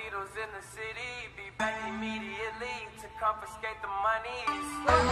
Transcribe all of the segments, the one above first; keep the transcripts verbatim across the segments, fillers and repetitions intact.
Beatles in the city, be back immediately to confiscate the monies.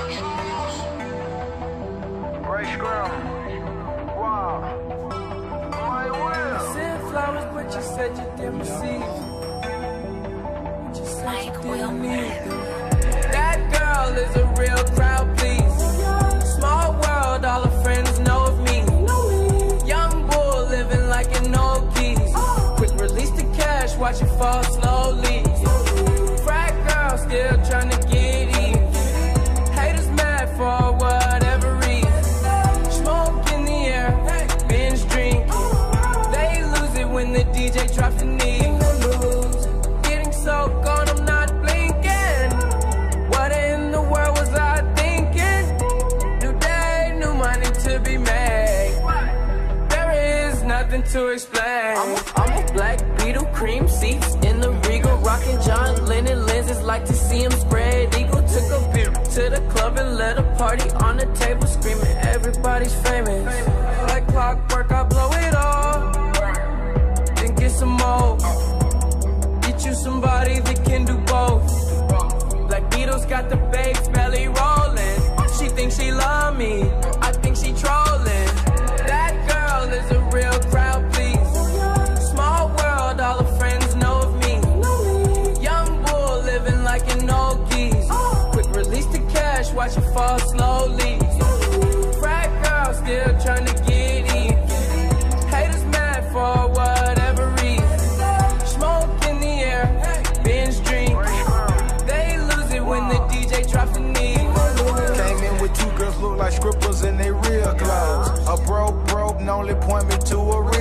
Ray Scrum. Wow. My will. Sent flowers, but you said you didn't receive. But you said you didn't need them. That girl is a real crowd, please. Small world, all her friends know of me. Young bull living like an old geese. Quick release the cash, watch it fall slowly. Frat girl still trying to get in. Haters mad for whatever reason. Smoke in the air, binge drink. They lose it when the D J drops the knee. Getting so gone, I'm not blinking. What in the world was I thinking? New day, new money to be made. There is nothing to explain. I'm a, I'm a black Beetle, cream seats in the Regal, rocking John Lennon lenses, like to see him spread eagle. Took a beer to the club and let a party on the table, screaming everybody's famous. Like clockwork, I blow it all, then get some more. Get you somebody that can do both. Black Beatles got the babes belly rolling. She thinks she love me, I think she trolling. That girl is a real crowd, please. Small world, all her friends know of me. Young bull living like an old geese. Quick release the cash, watch it fall slowly. Frat girl still trying to get in. Haters mad for whatever reason. Smoke in the air, binge drink. They lose it when the D J drops the knee. Came in with two girls look like scribbles in they real clothes. A broke broke and only point me to a